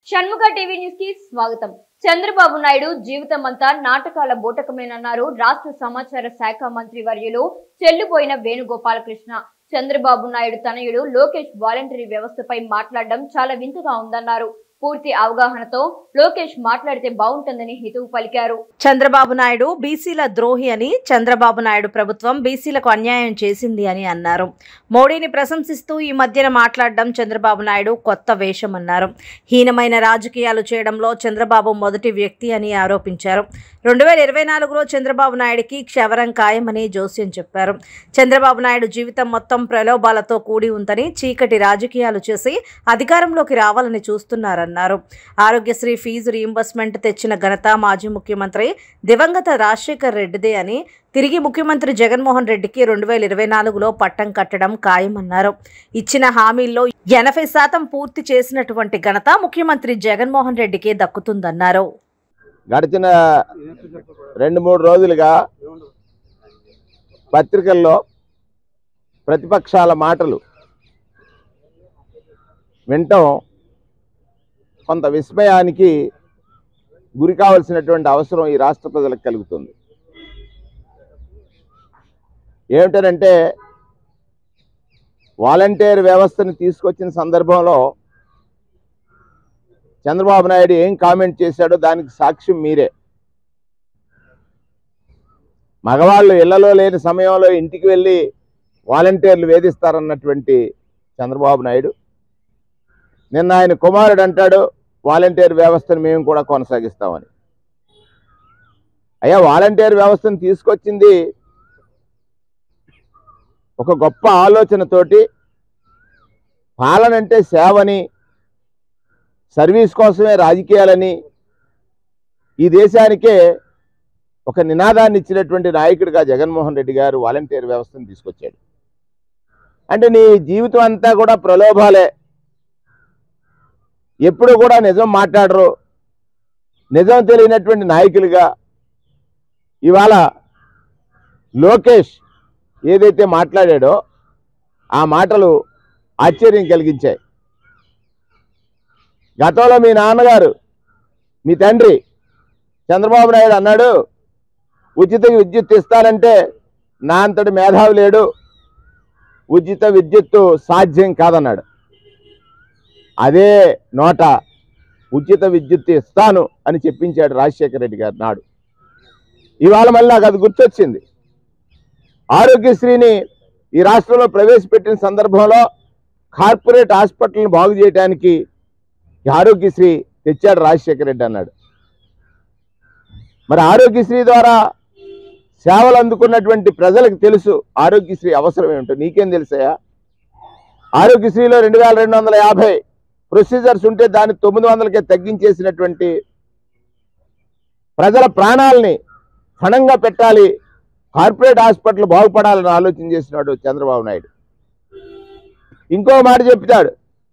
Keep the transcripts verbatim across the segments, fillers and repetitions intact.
Shanmukha TV news కి స్వాగతం. చంద్రబాబు నాయుడు జీవితమంతా నాటకాల బూటకమేనన్నారు రాష్ట్ర సమాచార శాఖ మంత్రి వర్యులు చెల్లిపోయిన వేణుగోపాలకృష్ణ. చంద్రబాబు నాయుడు తనయుడు లోకేష్ వాలంటరీ వ్యవస్థపై మాట్లాడడం చాలా వింతగా ఉందన్నారు. పూర్తి అవగాహనతో లోకేష్ మాట్లాడితే బాగుంటుందని హితవు పలికారు. చంద్రబాబు నాయుడు బీసీల ద్రోహి అని, చంద్రబాబు నాయుడు ప్రభుత్వం బీసీలకు అన్యాయం చేసింది అని అన్నారు. మోడీని ప్రశంసిస్తూ ఈ మధ్యన మాట్లాడడం చంద్రబాబు నాయుడు కొత్త వేషం అన్నారు. హీనమైన రాజకీయాలు చేయడంలో చంద్రబాబు మొదటి వ్యక్తి అని ఆరోపించారు. రెండు వేల ఇరవై నాలుగులో చంద్రబాబు నాయుడికి క్షవరం ఖాయమని జోస్యం చెప్పారు. చంద్రబాబు నాయుడు జీవితం మొత్తం ప్రలోభాలతో కూడి ఉందని, చీకటి రాజకీయాలు చేసి అధికారంలోకి రావాలని చూస్తున్నారన్నారు. ఆరోగ్యశ్రీ ఫీజు రీయింబర్స్మెంట్ తెచ్చిన ఘనత మాజీ ముఖ్యమంత్రి దివంగత రాజశేఖర్ రెడ్డిదే అని, తిరిగి ముఖ్యమంత్రి జగన్మోహన్ రెడ్డికి రెండు వేల ఇరవై నాలుగులో పట్టం కట్టడం ఖాయమన్నారు. ఇచ్చిన హామీల్లో ఎనభై శాతం పూర్తి చేసినటువంటి ఘనత ముఖ్యమంత్రి జగన్మోహన్ రెడ్డికి దక్కుతుందన్నారు. గడిచిన రెండు మూడు రోజులుగా పత్రికల్లో ప్రతిపక్షాల మాటలు వినటం కొంత విస్మయానికి గురి కావాల్సినటువంటి అవసరం ఈ రాష్ట్ర ప్రజలకు కలుగుతుంది. ఏమిటనంటే, వాలంటీర్ వ్యవస్థను తీసుకొచ్చిన సందర్భంలో చంద్రబాబు నాయుడు ఏం కామెంట్ చేశాడో దానికి సాక్ష్యం మీరే. మగవాళ్ళు ఇళ్లలో లేని సమయంలో ఇంటికి వెళ్ళి వాలంటీర్లు వేధిస్తారన్నటువంటి చంద్రబాబు నాయుడు నిన్న ఆయన కుమారుడు అంటాడు వాలంటీర్ వ్యవస్థను మేము కూడా కొనసాగిస్తామని. అయ్యా, వాలంటీర్ వ్యవస్థను తీసుకొచ్చింది ఒక గొప్ప ఆలోచనతోటి, పాలనంటే సేవని, సర్వీస్ కోసమే రాజకీయాలని ఈ దేశానికే ఒక నినాదాన్ని ఇచ్చినటువంటి నాయకుడిగా జగన్మోహన్ రెడ్డి గారు వాలంటీర్ వ్యవస్థను తీసుకొచ్చాడు. అంటే నీ జీవితం అంతా కూడా ప్రలోభాలే, ఎప్పుడు కూడా నిజం మాట్లాడరు, నిజం తెలియనటువంటి నాయకులుగా ఇవాళ లోకేష్ ఏదైతే మాట్లాడాడో ఆ మాటలు ఆశ్చర్యం కలిగించాయి. గతంలో మీ నాన్నగారు, మీ తండ్రి చంద్రబాబు నాయుడు అన్నాడు, ఉచిత విద్యుత్ ఇస్తానంటే నా అంతటి మేధావి లేడు, ఉచిత విద్యుత్తు సాధ్యం కాదన్నాడు. అదే నోట ఉచిత విద్యుత్ ఇస్తాను అని చెప్పించాడు రాజశేఖర రెడ్డి గారు నాడు. ఇవాళ మళ్ళీ నాకు అది గుర్తొచ్చింది. ఆరోగ్యశ్రీని ఈ రాష్ట్రంలో ప్రవేశపెట్టిన సందర్భంలో కార్పొరేట్ హాస్పిటల్ని బాగు చేయడానికి ఆరోగ్యశ్రీ తెచ్చాడు రాజశేఖర రెడ్డి అన్నాడు. మరి ఆరోగ్యశ్రీ ద్వారా సేవలు అందుకున్నటువంటి ప్రజలకు తెలుసు ఆరోగ్యశ్రీ అవసరం ఏమిటో. నీకేం తెలుసాయా? ఆరోగ్యశ్రీలో రెండు వేల రెండు వందల యాభై ప్రొసీజర్స్ ఉంటే దాన్ని తొమ్మిది వందలకే తగ్గించేసినటువంటి, ప్రజల ప్రాణాలని ఫణంగా పెట్టాలి, కార్పొరేట్ హాస్పిటల్ బాగుపడాలని ఆలోచన చేసినాడు చంద్రబాబు నాయుడు. ఇంకో మాట చెప్తాడు,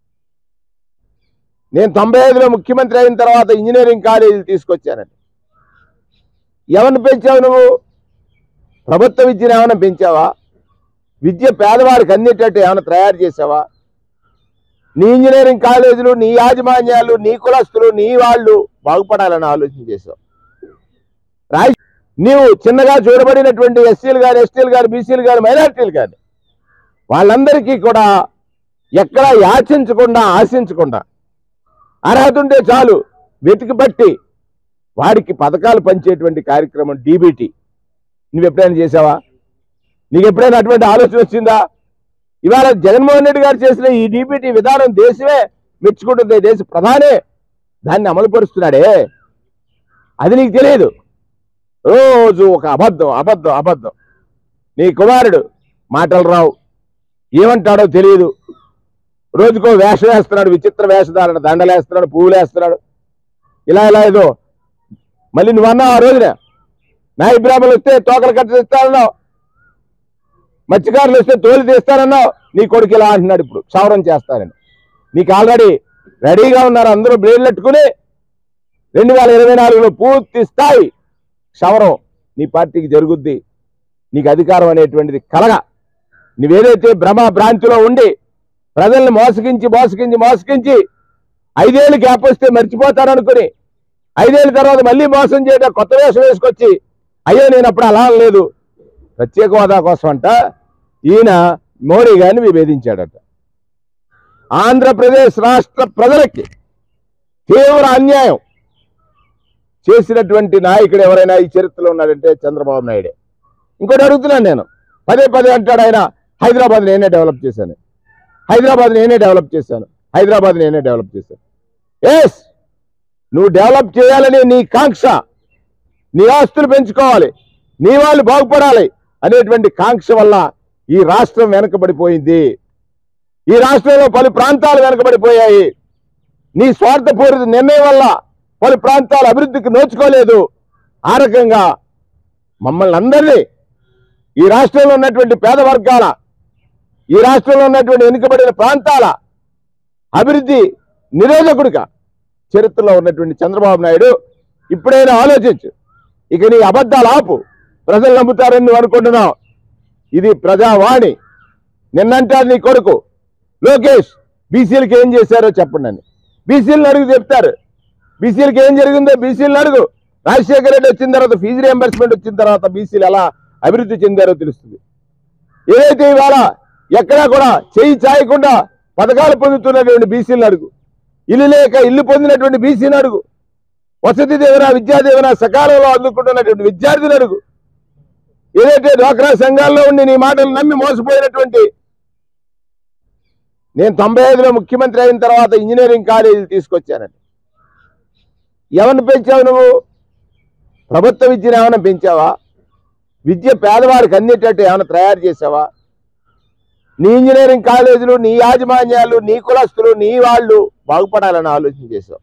నేను తొంభై ఐదులో ముఖ్యమంత్రి అయిన తర్వాత ఇంజనీరింగ్ కాలేజీలు తీసుకొచ్చానండి. ఎవరిని పెంచావు నువ్వు? ప్రభుత్వ విద్యను ఏమైనా పెంచావా? విద్య పేదవాడికి అందేటట్టు ఏమైనా తయారు చేసావా? నీ ఇంజనీరింగ్ కాలేజీలు, నీ యాజమాన్యాలు, నీ కులస్తులు, నీ వాళ్ళు బాగుపడాలని ఆలోచన చేసావు. రాజ నీవు చిన్నగా చూడబడినటువంటి ఎస్సీలు కానీ, ఎస్టీలు కానీ, బీసీలు కానీ, మైనారిటీలు కానీ వాళ్ళందరికీ కూడా ఎక్కడా యాచించకుండా, ఆశించకుండా, అర్హత ఉంటే చాలు వెతికి పట్టి వాడికి పథకాలు పంచేటువంటి కార్యక్రమం డీబీటీ నువ్వు ఎప్పుడైనా చేసావా? నీకు ఎప్పుడైనా అటువంటి ఆలోచన వచ్చిందా? ఇవాళ జగన్మోహన్ రెడ్డి గారు చేసిన ఈ డీబీటీ విధానం దేశమే మెచ్చుకుంటుంది, దేశ ప్రధానే దాన్ని అమలుపరుస్తున్నాడే. అది నీకు తెలియదు. రోజు ఒక అబద్ధం అబద్ధం అబద్ధం. నీ కుమారుడు మాటలు రావు, ఏమంటాడో తెలియదు, రోజుకో వేషం వేస్తున్నాడు, విచిత్ర వేషధారణ, దండలు వేస్తున్నాడు, పువ్వులు వేస్తున్నాడు, ఇలా ఇలా ఏదో. మళ్ళీ నువ్వు అన్నావు ఆ రోజున, నాయ బ్రాహ్మణులు వస్తే తోకలు కట్ట తెస్తానన్నావు, మత్స్యకారులు వస్తే తోలు తీస్తానన్నావు. నీ కొడుకు ఇలా అంటున్నాడు ఇప్పుడు క్షవరం చేస్తానని. నీకు ఆల్రెడీ రెడీగా ఉన్నారు అందరూ బ్లేడ్లు పెట్టుకుని. రెండు వేల ఇరవై నాలుగులో పూర్తి స్థాయి క్షవరం నీ పార్టీకి జరుగుద్ది. నీకు అధికారం అనేటువంటిది కలగా నువ్వేదైతే భ్రమ భ్రాంతిలో ఉండి ప్రజల్ని మోసగించి మోసగించి మోసగించి ఐదేళ్ళు గ్యాప్ వస్తే మర్చిపోతారనుకుని ఐదేళ్ళ తర్వాత మళ్ళీ మోసం చేయడం కొత్త వేషం వేసుకొచ్చి అయ్యో నేను అప్పుడు అలా లేదు ప్రత్యేక హోదా కోసం అంట ఈయన మోడీ గారిని విభేదించాడట. ఆంధ్రప్రదేశ్ రాష్ట్ర ప్రజలకి తీవ్ర అన్యాయం చేసినటువంటి నాయకుడు ఎవరైనా ఈ చరిత్రలో ఉన్నాడంటే చంద్రబాబు నాయుడే. ఇంకోటి అడుగుతున్నాను నేను, పదే పదే అంటాడు ఆయన హైదరాబాద్ నేనే డెవలప్ చేశాను, హైదరాబాద్ నేనే డెవలప్ చేశాను, హైదరాబాద్ నేనే డెవలప్ చేశాను. ఎస్, నువ్వు డెవలప్ చేయాలని నీ కాంక్ష, నీ ఆస్తులు పెంచుకోవాలి, నీ వాళ్ళు బాగుపడాలి అనేటువంటి కాంక్ష వల్ల ఈ రాష్ట్రం వెనకబడిపోయింది. ఈ రాష్ట్రంలో పలు ప్రాంతాలు వెనకబడిపోయాయి. నీ స్వార్థపూరిత నిర్ణయం వల్ల పలు ప్రాంతాలు అభివృద్ధికి నోచుకోలేదు. ఆ రకంగా మమ్మల్ని అందరినీ ఈ రాష్ట్రంలో ఉన్నటువంటి పేద వర్గాల, ఈ రాష్ట్రంలో ఉన్నటువంటి వెనుకబడిన ప్రాంతాల అభివృద్ధి నిరోధకుడిగా చరిత్రలో ఉన్నటువంటి చంద్రబాబు నాయుడు ఇప్పుడైనా ఆలోచించు. ఇక నీ అబద్ధాలు ఆపు. ప్రజలు నమ్ముతారని నువ్వు అనుకుంటున్నావు. ఇది ప్రజావాణి. నిన్నంటారు నీ కొడుకు లోకేష్ బీసీలకు ఏం చేశారో చెప్పండి అని. బీసీలను అడుగు చెప్తారు. బీసీలకు ఏం జరిగిందో బీసీలను అడుగు. రాజశేఖర రెడ్డి వచ్చిన తర్వాత ఫీజు రియంబర్స్మెంట్ వచ్చిన తర్వాత బీసీలు ఎలా అభివృద్ధి చెందారో తెలుస్తుంది. ఏదైతే ఇవాళ ఎక్కడా కూడా చేయి చాయకుండా పథకాలు పొందుతున్నటువంటి బీసీలను అడుగు. ఇల్లు లేక ఇల్లు పొందినటువంటి బీసీని అడుగు. వసతి దీవెన, విద్యా దీవెన సకాలంలో అందుకుంటున్నటువంటి విద్యార్థులు అడుగు. ఏదైతే డ్వాక్రా సంఘాల్లో ఉండి నీ మాటలు నమ్మి మోసపోయినటువంటి, నేను తొంభై ఐదులో ముఖ్యమంత్రి అయిన తర్వాత ఇంజనీరింగ్ కాలేజీలు తీసుకొచ్చానండి. ఎవరిని పెంచావు నువ్వు? ప్రభుత్వ విద్యను ఏమైనా పెంచావా? విద్య పేదవాడికి అందేటట్టు ఏమైనా తయారు చేసావా? నీ ఇంజనీరింగ్ కాలేజీలు, నీ యాజమాన్యాలు, నీ కులస్తులు, నీ వాళ్ళు బాగుపడాలని ఆలోచన చేశావు.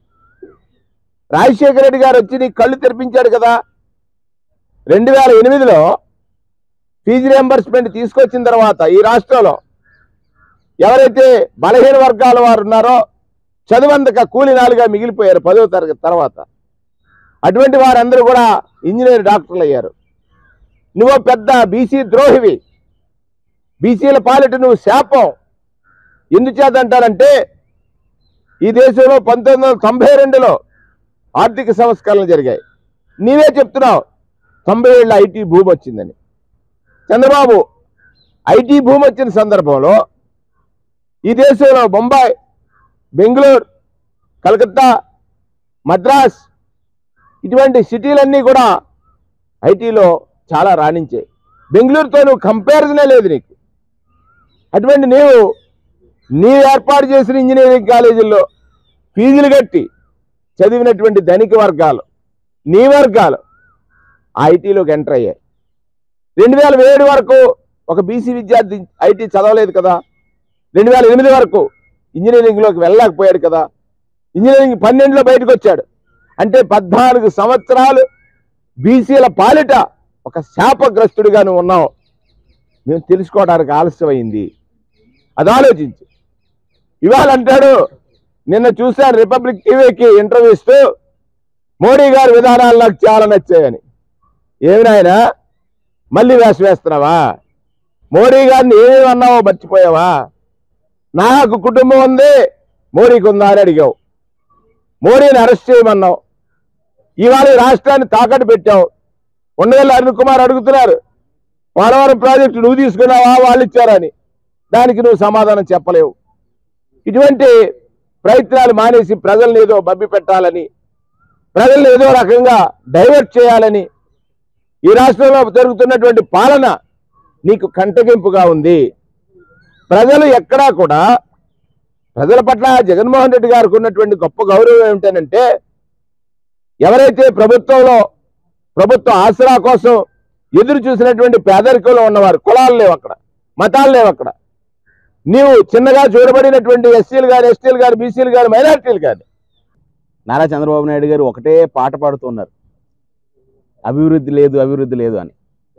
రాజశేఖర రెడ్డి గారు వచ్చి నీ కళ్ళు తెరిపించాడు కదా. రెండు వేల ఎనిమిదిలో ఫీజు రియంబర్స్మెంట్ తీసుకొచ్చిన తర్వాత ఈ రాష్ట్రంలో ఎవరైతే బలహీన వర్గాల వారు ఉన్నారో చదువందక కూలినాలుగా మిగిలిపోయారు పదవ తరగతి తర్వాత. అటువంటి వారందరూ కూడా ఇంజనీర్ డాక్టర్లు అయ్యారు. నువ్వు పెద్ద బీసీ ద్రోహివి. బీసీల పాలిట నువ్వు శాపం. ఎందుచేతంటారంటే ఈ దేశంలో పంతొమ్మిది వందల తొంభై రెండులో ఆర్థిక సంస్కరణలు జరిగాయి. నీవే చెప్తున్నావు తొంభై ఏళ్ళ ఐటీ భూమి వచ్చిందని. చంద్రబాబు ఐటీ భూమి వచ్చిన సందర్భంలో ఈ దేశంలో బొంబాయి, బెంగళూరు, కలకత్తా, మద్రాస్ ఇటువంటి సిటీలన్నీ కూడా ఐటీలో చాలా రాణించాయి. బెంగళూరుతో నువ్వు కంపారిజనే లేదు నీకు. అటువంటి నీవు నీవు ఏర్పాటు చేసిన ఇంజనీరింగ్ కాలేజీల్లో ఫీజులు కట్టి చదివినటువంటి ధనిక వర్గాలు, నీ వర్గాలు ఐటీలోకి ఎంటర్ అయ్యాయి. రెండు వేల ఏడు వరకు ఒక బీసీ విద్యార్థి ఐటీ చదవలేదు కదా. రెండు వేల ఎనిమిది వరకు ఇంజనీరింగ్లోకి వెళ్ళలేకపోయాడు కదా. ఇంజనీరింగ్ పన్నెండులో బయటకు వచ్చాడు. అంటే పద్నాలుగు సంవత్సరాలు బీసీల పాలిట ఒక శాపగ్రస్తుడిగా నువ్వు ఉన్నావు. మేము తెలుసుకోవడానికి ఆలస్యమైంది. అది ఆలోచించు. ఇవాళ అంటాడు, నిన్న చూశాను రిపబ్లిక్ టీవీకి ఇంటర్వ్యూ ఇస్తూ, మోడీ గారి విధానాలు నాకు చాలా నచ్చాయని. ఏమి నాయనా మళ్ళీ వేష వేస్తున్నావా? మోడీ గారిని ఏమేమి అన్నావో మర్చిపోయావా? నాకు కుటుంబం ఉంది, మోడీకి ఉందా అని అడిగావు. మోడీని అరెస్ట్ చేయమన్నావు. ఇవాళ రాష్ట్రాన్ని తాకట్టు పెట్టావు. ఉండవల్లి అరుణ్ కుమార్ అడుగుతున్నారు, పోలవరం ప్రాజెక్టు నువ్వు తీసుకున్నావా వాళ్ళు ఇచ్చారని. దానికి నువ్వు సమాధానం చెప్పలేవు. ఇటువంటి ప్రయత్నాలు మానేసి ప్రజల్ని ఏదో బబ్బి పెట్టాలని, ప్రజల్ని ఏదో రకంగా డైవర్ట్ చేయాలని ఈ రాష్ట్రంలో జరుగుతున్నటువంటి పాలన నీకు కంటగింపుగా ఉంది. ప్రజలు ఎక్కడా కూడా ప్రజల పట్ల జగన్మోహన్ రెడ్డి గారికి ఉన్నటువంటి గొప్ప గౌరవం ఏమిటనంటే, ఎవరైతే ప్రభుత్వంలో ప్రభుత్వ ఆసరా కోసం ఎదురు చూసినటువంటి పేదరికంలో ఉన్నవారు, కులాలు లేవు అక్కడ, మతాలు లేవు అక్కడ. నీవు చిన్నగా చూడబడినటువంటి ఎస్సీలు కానీ, ఎస్టీలు కానీ, బీసీలు కానీ, మైనారిటీలు కానీ, నారా చంద్రబాబు నాయుడు గారు ఒకటే పాట పాడుతున్నారు, అభివృద్ధి లేదు అభివృద్ధి లేదు అని.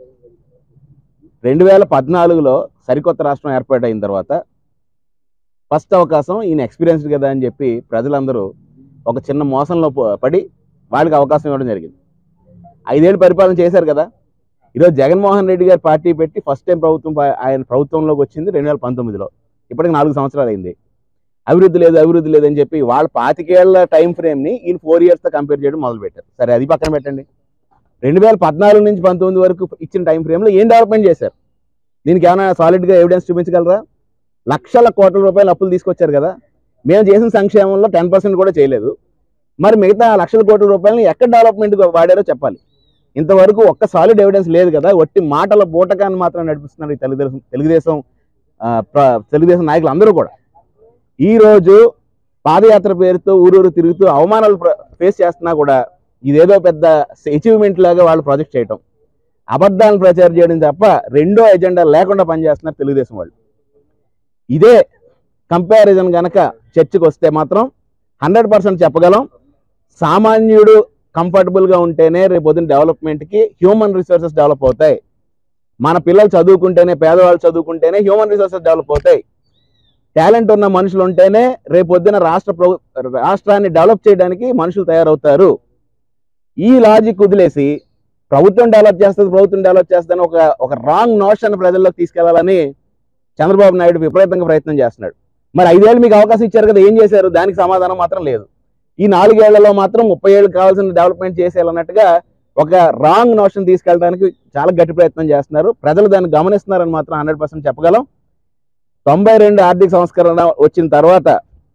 రెండు వేల పద్నాలుగులో సరికొత్త రాష్ట్రం ఏర్పాటైన తర్వాత ఫస్ట్ అవకాశం ఈయన ఎక్స్పీరియన్స్డ్ కదా అని చెప్పి ప్రజలందరూ ఒక చిన్న మోసంలో పడి వాళ్ళకి అవకాశం ఇవ్వడం జరిగింది. ఐదేళ్ళు పరిపాలన చేశారు కదా. ఈరోజు జగన్మోహన్ రెడ్డి గారు పార్టీ పెట్టి ఫస్ట్ టైం ప్రభుత్వం ఆయన ప్రభుత్వంలోకి వచ్చింది రెండు వేల పంతొమ్మిదిలో. ఇప్పటికి నాలుగు సంవత్సరాలు అయింది. అభివృద్ధి లేదు అభివృద్ధి లేదని చెప్పి వాళ్ళ పాతికేళ్ల టైం ఫ్రేమ్ని ఈయన ఫోర్ ఇయర్స్తో కంపేర్ చేయడం మొదలుపెట్టారు. సరే అది పక్కన పెట్టండి. రెండు వేల పద్నాలుగు నుంచి పంతొమ్మిది వరకు ఇచ్చిన టైం ఫ్రేమ్లో ఏం డెవలప్మెంట్ చేశారు? దీనికి ఏమైనా సాలిడ్గా ఎవిడెన్స్ చూపించగలరా? లక్షల కోట్ల రూపాయలు అప్పులు తీసుకొచ్చారు కదా. మేము చేసిన సంక్షేమంలో టెన్ పర్సెంట్ కూడా చేయలేదు. మరి మిగతా లక్షల కోట్ల రూపాయలని ఎక్కడ డెవలప్మెంట్ వాడారో చెప్పాలి. ఇంతవరకు ఒక్క సాలిడ్ ఎవిడెన్స్ లేదు కదా. ఒట్టి మాటల బూటకాన్ని మాత్రం నడిపిస్తున్నారు ఈ తెలుగుదేశం తెలుగుదేశం తెలుగుదేశం నాయకులు అందరూ కూడా. ఈరోజు పాదయాత్ర పేరుతో ఊరూరు తిరుగుతూ అవమానాలు ఫేస్ చేస్తున్నా కూడా ఇదేదో పెద్ద అచీవ్మెంట్ లాగా వాళ్ళు ప్రాజెక్ట్ చేయటం, అబద్ధాలను ప్రచారం చేయడం తప్ప రెండో ఎజెండా లేకుండా పనిచేస్తున్నారు తెలుగుదేశం వాళ్ళు. ఇదే కంపారిజన్ కనుక చర్చకు వస్తే మాత్రం హండ్రెడ్ పర్సెంట్ చెప్పగలం, సామాన్యుడు కంఫర్టబుల్గా ఉంటేనే రేపొద్దున డెవలప్మెంట్కి హ్యూమన్ రిసోర్సెస్ డెవలప్ అవుతాయి. మన పిల్లలు చదువుకుంటేనే, పేదవాళ్ళు చదువుకుంటేనే హ్యూమన్ రిసోర్సెస్ డెవలప్ అవుతాయి. టాలెంట్ ఉన్న మనుషులు ఉంటేనే రేపొద్దున రాష్ట్ర రాష్ట్రాన్ని డెవలప్ చేయడానికి మనుషులు తయారవుతారు. ఈ లాజిక్ వదిలేసి ప్రభుత్వం డెవలప్ చేస్తుంది ప్రభుత్వం డెవలప్ చేస్తుందని ఒక ఒక రాంగ్ నోషన్ ప్రజల్లోకి తీసుకెళ్లాలని చంద్రబాబు నాయుడు విపరీతంగా ప్రయత్నం చేస్తున్నాడు. మరి ఐదేళ్ళు మీకు అవకాశం ఇచ్చారు కదా, ఏం చేశారు? దానికి సమాధానం మాత్రం లేదు. ఈ నాలుగేళ్లలో మాత్రం ముప్పై ఏళ్ళు కావాల్సిన డెవలప్మెంట్ చేసేయాలన్నట్టుగా ఒక రాంగ్ నోషన్ తీసుకెళ్ళడానికి చాలా గట్టి ప్రయత్నం చేస్తున్నారు. ప్రజలు దాన్ని గమనిస్తున్నారని మాత్రం హండ్రెడ్ పర్సెంట్ చెప్పగలం. తొంభై రెండు ఆర్థిక సంస్కరణ వచ్చిన తర్వాత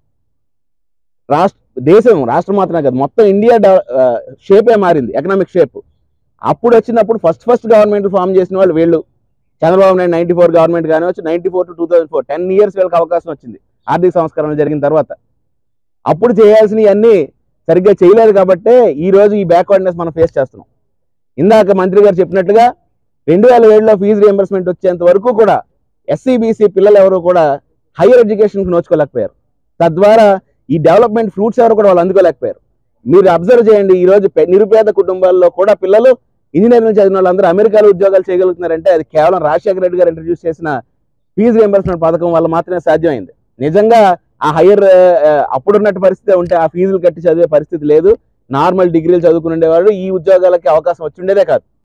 రాష్ట్ర దేశం రాష్ట్రం మాత్రమే కాదు మొత్తం ఇండియా షేపే మారింది, ఎకనామిక్ షేప్. అప్పుడు వచ్చినప్పుడు ఫస్ట్ ఫస్ట్ గవర్నమెంట్ ఫామ్ చేసిన వాళ్ళు వీళ్ళు. Chandrababu Naidu ninety four government కానీ వచ్చి ninety four to two thousand four ten years వీళ్ళకి అవకాశం వచ్చింది ఆర్థిక సంస్కరణ జరిగిన తర్వాత. అప్పుడు చేయాల్సినవన్నీ సరిగ్గా చేయలేదు కాబట్టే ఈరోజు ఈ బ్యాక్వర్డ్నెస్ మనం ఫేస్ చేస్తున్నాం. ఇందాక మంత్రి గారు చెప్పినట్టుగా రెండు వేల ఏడులో ఫీజు రియంబర్స్మెంట్ వచ్చేంత వరకు కూడా ఎస్సీ బీసీ పిల్లలు ఎవరు కూడా హైయర్ ఎడ్యుకేషన్కి నోచుకోలేకపోయారు. తద్వారా ఈ డెవలప్మెంట్ ఫ్రూట్స్ ఎవరు కూడా వాళ్ళు అందుకోలేకపోయారు. మీరు అబ్జర్వ్ చేయండి, ఈరోజు నిరుపేద కుటుంబాల్లో కూడా పిల్లలు ఇంజనీరింగ్ చదివిన వాళ్ళందరూ అమెరికాలో ఉద్యోగాలు చేయగలుగుతున్నారంటే అది కేవలం రాజశేఖర రెడ్డి గారు ఇంట్రడ్యూస్ చేసిన ఫీజు రియంబర్స్మెంట్ పథకం వల్ల మాత్రమే సాధ్యమైంది. నిజంగా ఆ హైయర్ అప్పుడున్నట్టు పరిస్థితి ఉంటే ఆ ఫీజులు కట్టి చదివే పరిస్థితి లేదు. నార్మల్ డిగ్రీలు చదువుకుని ఉండేవాళ్ళు ఈ ఉద్యోగాలకి అవకాశం వచ్చి ఉండేదే కాదు.